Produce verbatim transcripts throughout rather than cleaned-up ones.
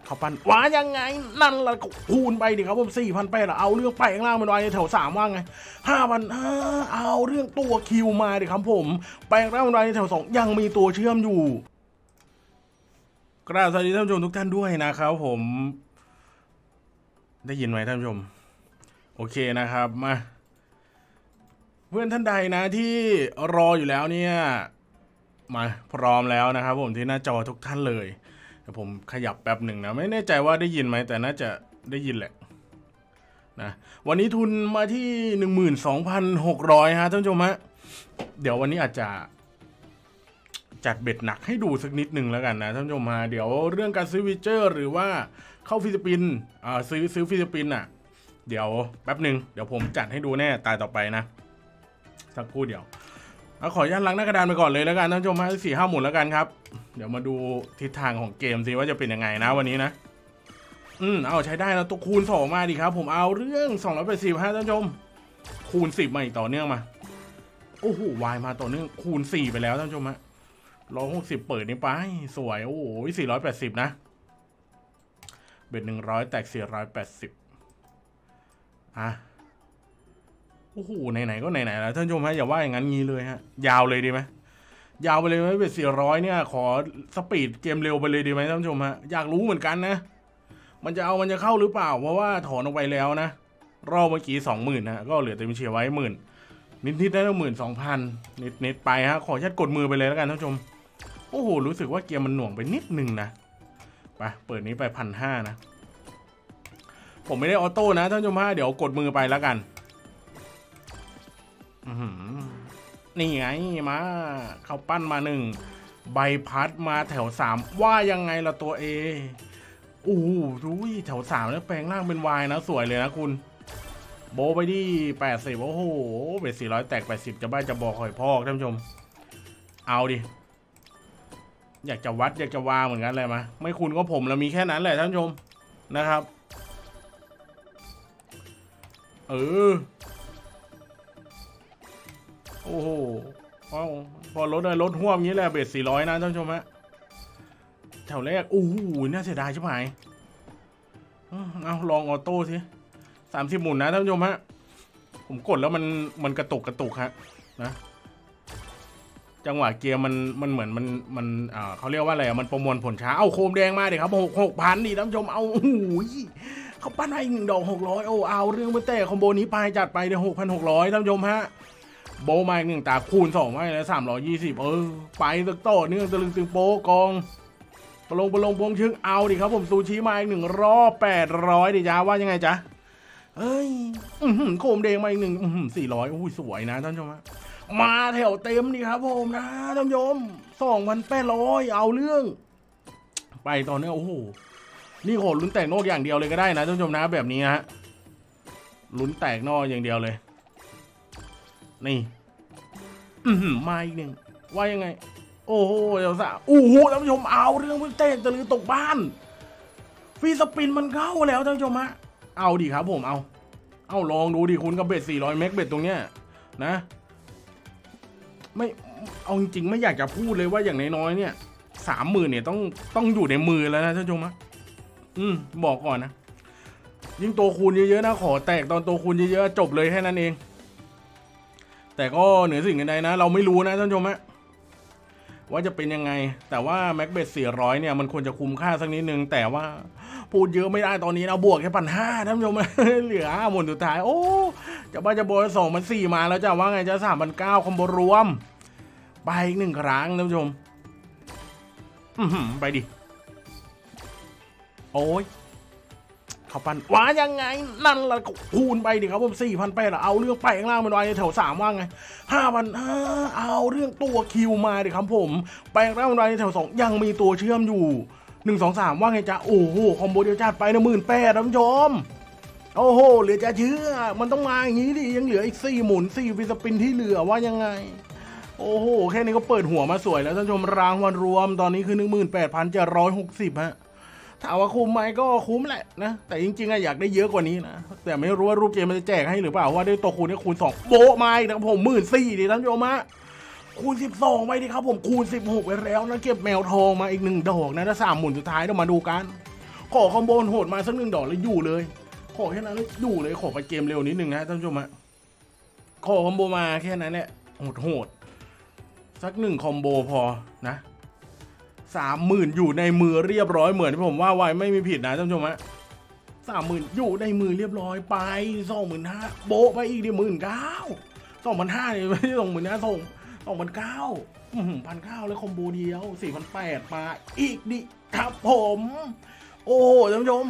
เขาปั้นว่ายังไงนั่นแหละคูณไปดิครับผมสี่พันแปดเอาเรื่องไปข้างล่างมันไว้ในแถวสามว่าไงห้าพันห้าเอาเรื่องตัวคิวมาดิครับผมไปข้างล่างมันไว้ในแถวสองยังมีตัวเชื่อมอยู่กราบสวัสดีท่านผู้ชมทุกท่านด้วยนะครับผมได้ยินไหมท่านผู้ชมโอเคนะครับมาเพื่อนท่านใดนะที่รออยู่แล้วเนี่ยมาพร้อมแล้วนะครับผมที่หน้าจอทุกท่านเลยแต่ผมขยับแป๊บหนึ่งนะไม่แน่ใจว่าได้ยินไหมแต่น่าจะได้ยินแหละนะวันนี้ทุนมาที่ หนึ่งหมื่นสองพันหกร้อย ฮะท่านผู้ชมฮะเดี๋ยววันนี้อาจจะจัดเบ็ดหนักให้ดูสักนิดหนึ่งแล้วกันนะท่านผู้ชมฮะเดี๋ยวเรื่องการซื้อวิเจอร์หรือว่าเข้าฟิลิปปินส์อ่าซื้อซื้อฟิลิปปินส์อ่ะเดี๋ยวแป๊บหนึ่งเดี๋ยวผมจัดให้ดูแน่ตายต่อไปนะสักครู่เดี๋ยวเอาขอยันล้างหน้ากระดานไปก่อนเลยแล้วกันท่านผู้ชมฮะสี่ห้าหมุนแล้วกันครับเดี๋ยวมาดูทิศทางของเกมสิว่าจะเป็นยังไงนะวันนี้นะอืมเอาใช้ได้นะตัวคูณสองมาดิครับผมเอาเรื่องสองร้อยแปดสิบฮะท่านผู้ชมคูณสิบมาอีกต่อเนื่องมาโอ้โหวายมาต่อเนื่องคูณสี่ไปแล้วท่านผู้ชมฮะร้อยหกสิบเปิดนี่ไปสวยโอ้โหสี่ร้อยแปดสิบนะเบ็ดหนึ่งร้อยแตกสี่ร้อยแปดสิบอ่ะโอ้โหไหนๆก็ไหนๆแล้วท่านผู้ชมฮะอย่าว่าอย่างนั้นงี้เลยฮะยาวเลยดีไหมยาวไปเลยไหมเบ็ดสี่ร้อยเนี่ยขอสปีดเกมเร็วไปเลยดีไหมท่านผู้ชมฮะอยากรู้เหมือนกันนะมันจะเอามันจะเข้าหรือเปล่าเพราะว่าถอนออกไปแล้วนะรอบเมื่อกี้สองหมื่นนะก็เหลือเต็มเชียร์ไว้หมื่นนิดๆได้หมื่นสองพันนิดๆไปฮะขอชัดกดมือไปเลยแล้วกันท่านผู้ชมโอ้โหรู้สึกว่าเกมมันหน่วงไปนิดนึงนะไปเปิดนี้ไปพันห้านะผมไม่ได้ออโต้นะท่านผู้ชมฮะเดี๋ยวกดมือไปแล้วกันนี่ไงมาเขาปั้นมาหนึ่งใบพัดมาแถวสามว่ายังไงล่ะตัวเอโอ้โหดูแถวสามแล้วแปลงร่างเป็นวายนะสวยเลยนะคุณโบไปที่แปดสิบโอ้โหเบ็ดสี่ร้อยแตกแปดสิบจะบ้าจะบอกหอยพอกท่านผู้ชมเอาดิอยากจะวัดอยากจะวางเหมือนกันเลยมะไม่คุณก็ผมแล้วมีแค่นั้นแหละท่านผู้ชมนะครับเออโอ้โหพอรถเลยรถห่วงนี้แหละเบ็ดสี่ร้อยนะท่านผู้ชมฮะแถวแรกโอ้โหน่าเสียดายใช่ไหมเอาลองออโต้สิสามสิบหมุนนะท่านผู้ชมฮะผมกดแล้วมันมันกระตุกกระตุกฮะนะจังหวะเกียร์มันมันเหมือนมันมันอ่าเขาเรียกว่าอะไรอ่ะมันประมวลผลช้าเอาโคมแดงมาดิครับหกหกพันดิท่านผู้ชมเอาโอ้โหเขาปั้นให้หนึ่งดอกหกร้อยโอ้เอาเรื่องไปแต่คอมโบนี้ไปจัดไปเดี๋ยวหกพันหกร้อยท่านผู้ชมฮะโบมาอีกหนึ่งตาคูณสองไว้แล้วสามร้อยยี่สิบเออไปตึกโตเนื่องตะลึงตึงโป๊กองปลงปลงพงชึงเอาดิครับผมซูชิมาอีกหนึ่งรอบแปดร้อยดิจ้าว่ายังไงจ๊ะเอ้ยโคมแดงมาอีกหนึ่งสี่ร้อยโอ้ยสวยนะท่านผู้ชมมาแถวเต็มดิครับผมนะท่านผู้ชมสองพันแปดร้อยเอาเรื่องไปตอนนี้โอ้โหนี่โหลุ้นแตกนอกอย่างเดียวเลยก็ได้นะท่านผู้ชมนะแบบนี้ฮะลุ้นแตกนอกอย่างเดียวเลยนี่มาอีกหนึ่งว่ายังไงโอ้โหเดี๋ยวสะโอ้โหท่านผู้ชมเอาเรื่องเต้นตะลือตกบ้านฟีสปินมันเข้าแล้วท่านผู้ชมฮะเอาดิครับผมเอาเอาลองดูดิคุณกับเบ็ดสี่ร้อยเมกเบ็ดตรงเนี้ยนะไม่เอาจริงๆไม่อยากจะพูดเลยว่าอย่างน้อยๆเนี่ยสามหมื่นเนี่ยต้องต้องอยู่ในมือแล้วนะท่านผู้ชมฮะอืมบอกก่อนนะยิ่งตัวคูณเยอะๆนะขอแตกตอนตัวคูณเยอะๆจบเลยแค่นั้นเองแต่ก็เหนือสิ่งใดนะเราไม่รู้นะท่านผู้ชมฮะว่าจะเป็นยังไงแต่ว่าแม็กเบสสี่ร้อยเนี่ยมันควรจะคุ้มค่าสักนิดนึงแต่ว่าพูดเยอะไม่ได้ตอนนี้นะบวกแค่พันห้าท่านผู้ชมเหลือหมุนสุดท้ายโอ้จะบ้าจะบวกสองมันสี่มาแล้วจะว่าไงจะสามพันเก้าคอมโบรวมไปอีกหนึ่งครั้งท่านผู้ชมอือไปดิโอ้ยเขาปั้นว่ายังไงนั่นแหละคูณไปดิครับผมสี่พันแปดเอาเรื่องไปข้างล่างมันไว้แถวสามว่าไงห้าพันห้าเอาเรื่องตัวคิวมาดิครับผมไปข้างล่างมันไว้แถวสองยังมีตัวเชื่อมอยู่หนึ่งสองสามว่าไงจ๊ะโอ้โหคอมโบเดียวจัดไปนะหมื่นแปดท่านผู้ชมโอ้โหเหลือจะเชื่อมันต้องมาอย่างนี้ดิยังเหลืออีกสี่หมุนสี่ฟิสปินที่เหลือว่ายังไงโอ้โหแค่นี้ก็เปิดหัวมาสวยแล้วท่านผู้ชมรางวัลรวมตอนนี้คือหนึ่งหมื่นแปดพันเจ็ดร้อยหกสิบฮะถามว่าคุ้มไหมก็คุ้มแหละนะแต่จริงๆอะอยากได้เยอะกว่านี้นะแต่ไม่รู้ว่ารูปเกมมันจะแจกให้หรือเปล่าว่าได้ตัวคูณได้คูณสองโบะมาอีกนะผมหมื่นสี่ดิท่านผู้ชมฮะคูณสิบสองไปดิครับผมคูณสิบหกไปแล้วนะเก็บแมวทองมาอีกหนึ่งดอกนะถ้าสามหมุนสุดท้ายเรามาดูกันขอคอมโบโหดมาสักหนึ่งดอกแล้วอยู่เลยขอแค่นั้นแล้วอยู่เลยขอไปเกมเร็วนิดนึงนะท่านผู้ชมฮะขอคอมโบมาแค่นั้นแหละโหดโหดสักหนึ่งคอมโบพอนะสามหมื่นอยู่ในมือเรียบร้อยเหมือนที่ผมว่าไว้ไม่มีผิดนะท่านผู้ชมฮะสามหมื่นอยู่ในมือเรียบร้อยไปสองหมื่นห้าโบไปอีกดิหมื่นเก้าสองพันห้าเนี่ยไม่ใช่สองหมื่นห้าส่งสองพันเก้าพันเก้าแล้วคอมโบเดียวสี่พันแปดมาอีกดิครับผมโอ้ท่านผู้ชม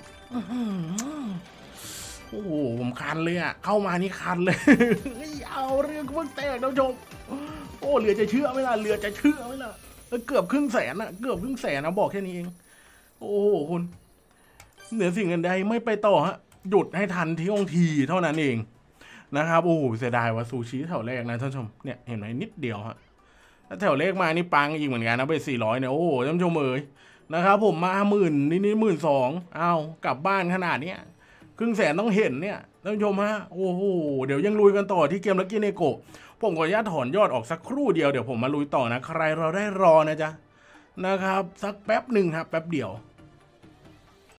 โอ้โหผมคันเลยอ่ะเข้ามานี่คันเลยเอาเรื่องเพิ่งแตกท่านผู้ชมโอ้เหลือจะเชื่อไหมล่ะเหลือจะเชื่อไหมล่ะเกือบครึ่งแสนอ่ะเกือบครึ่งแสนนะบอกแค่นี้เองโอ้โหคุณเหนือสิ่งอื่นใดไม่ไปต่อฮะหยุดให้ทันที่องทีเท่านั้นเองนะครับโอ้เสียดายว่าซูชิแถวแรกนะท่านผู้ชมเนี่ยเห็นไหมนิดเดียวฮะถ้าแถวเลขมานี่ปังอีกเหมือนกันนะไปสี่ร้อยเนี่ยโอ้ท่านผู้ชมเอ๋ยนะครับผมมาหมื่นนี่นี่หมื่นสองเอากลับบ้านขนาดเนี้ยครึ่งแสนต้องเห็นเนี่ยท่านผู้ชมฮะโอ้โหเดี๋ยวยังลุยกันต่อที่เกมลักกี้เนโกะผมขออนุญาตถอนยอดออกสักครู่เดียวเดี๋ยวผมมาลุยต่อนะใครเราได้รอนะจ๊ะนะครับสักแป๊บหนึ่งครับแป๊บเดียว